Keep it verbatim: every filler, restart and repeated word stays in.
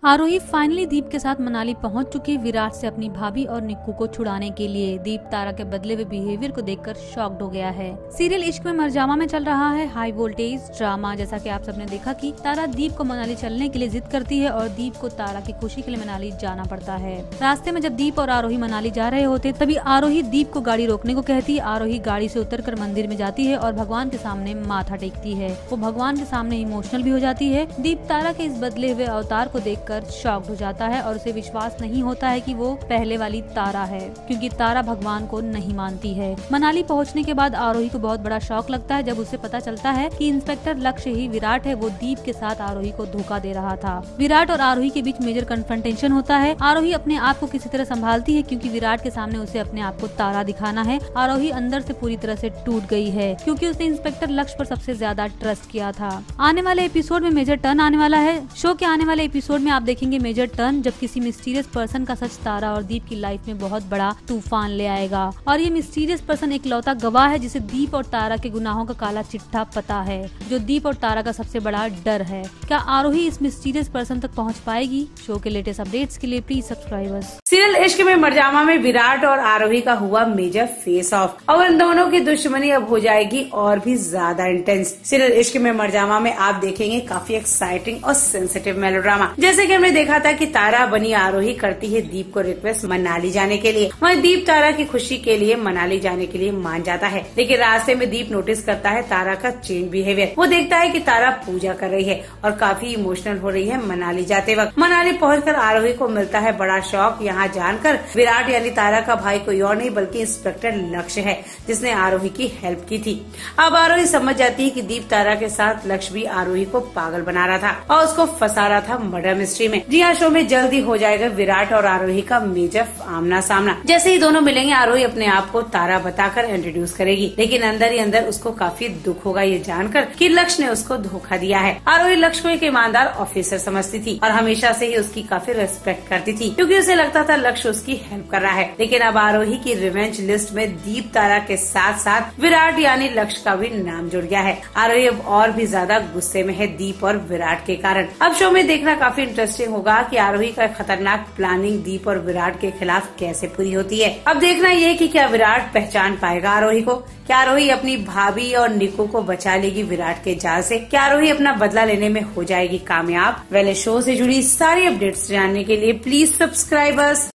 आरोही finally दीप के साथ मनाली पहुंच चुकी है विराट से अपनी भाभी और निक्कू को छुड़ाने के लिए। दीप तारा के बदले हुए बिहेवियर को देखकर शॉक्ड हो गया है। सीरियल इश्क में मरजावा में चल रहा है हाई वोल्टेज ड्रामा। जैसा कि आप सबने देखा कि तारा दीप को मनाली चलने के लिए जिद करती है और दीप को तारा की खुशी के लिए मनाली जाना पड़ता है। रास्ते में जब दीप और आरोही मनाली जा रहे होते तभी आरोही दीप को गाड़ी रोकने को कहती है। आरोही गाड़ी से उतरकर मंदिर में जाती है और भगवान के सामने माथा टेकती है। वो भगवान के सामने इमोशनल भी हो जाती है। दीप तारा के इस बदले हुए अवतार को देख शॉक्ड हो जाता है और उसे विश्वास नहीं होता है कि वो पहले वाली तारा है, क्योंकि तारा भगवान को नहीं मानती है। मनाली पहुंचने के बाद आरोही को बहुत बड़ा शॉक लगता है जब उसे पता चलता है कि इंस्पेक्टर लक्ष्य ही विराट है। वो दीप के साथ आरोही को धोखा दे रहा था। विराट और आरोही के बीच मेजर कन्फ्रंटेशन होता है। आरोही अपने आप को किसी तरह संभालती है क्योंकि विराट के सामने उसे अपने आप को तारा दिखाना है। आरोही अंदर से पूरी तरह से टूट गई है क्योंकि उसने इंस्पेक्टर लक्ष्य पर सबसे ज्यादा ट्रस्ट किया था। आने वाले एपिसोड में मेजर टर्न आने वाला है। शो के आने वाले एपिसोड में आप देखेंगे मेजर टर्न, जब किसी मिस्टीरियस पर्सन का सच तारा और दीप की लाइफ में बहुत बड़ा तूफान ले आएगा। और ये मिस्टीरियस पर्सन एक लौता गवाह है जिसे दीप और तारा के गुनाहों का काला चिट्ठा पता है, जो दीप और तारा का सबसे बड़ा डर है। क्या आरोही इस मिस्टीरियस पर्सन तक पहुंच पाएगी? शो के लेटेस्ट अपडेट्स के लिए प्लीज सब्सक्राइब। सीरियल इश्क में मरजावा में विराट और आरोही का हुआ मेजर फेस ऑफ और इन दोनों की दुश्मनी अब हो जाएगी और भी ज्यादा इंटेंस। सीरियल इश्क में मरजावा में आप देखेंगे काफी एक्साइटिंग और सेंसिटिव मेलोड्रामा। जैसे कि हमने देखा था कि तारा बनी आरोही करती है दीप को रिक्वेस्ट मनाली जाने के लिए। वहीं दीप तारा की खुशी के लिए मनाली जाने के लिए मान जाता है, लेकिन रास्ते में दीप नोटिस करता है तारा का चेंज बिहेवियर। वो देखता है कि तारा पूजा कर रही है और काफी इमोशनल हो रही है मनाली जाते वक्त। मनाली पहुंचकर आरोही को मिलता है बड़ा शौक। यहाँ जानकर विराट यानी तारा का भाई कोई और नहीं बल्कि इंस्पेक्टर लक्ष्य है, जिसने आरोही की हेल्प की थी। अब आरोही समझ जाती है कि दीप तारा के साथ लक्ष्य भी आरोही को पागल बना रहा था और उसको फंसा रहा था मर्डर मिस्ट्री में। जी हाँ, शो में जल्दी हो जाएगा विराट और आरोही का मेजर आमना सामना। जैसे ही दोनों मिलेंगे आरोही अपने आप को तारा बताकर इंट्रोड्यूस करेगी, लेकिन अंदर ही अंदर उसको काफी दुख होगा ये जानकर कि लक्ष्य ने उसको धोखा दिया है। आरोही लक्ष्य को एक ईमानदार ऑफिसर समझती थी और हमेशा से ही उसकी काफी रिस्पेक्ट करती थी क्योंकि उसे लगता था लक्ष्य उसकी हेल्प कर रहा है। लेकिन अब आरोही की रिवेंज लिस्ट में दीप तारा के साथ साथ विराट यानी लक्ष्य का भी नाम जुड़ गया है। आरोही अब और भी ज्यादा गुस्से में है दीप और विराट के कारण। अब शो में देखना काफी इंटरेस्टिंग होगा कि आरोही का खतरनाक प्लानिंग दीप और विराट के खिलाफ कैसे पूरी होती है। अब देखना ये कि क्या विराट पहचान पाएगा आरोही को। क्या आरोही अपनी भाभी और निक्कू को बचा लेगी विराट के जाल से? क्या आरोही अपना बदला लेने में हो जाएगी कामयाब? वेल, शो से जुड़ी सारी अपडेट्स जानने के लिए प्लीज सब्सक्राइब अस।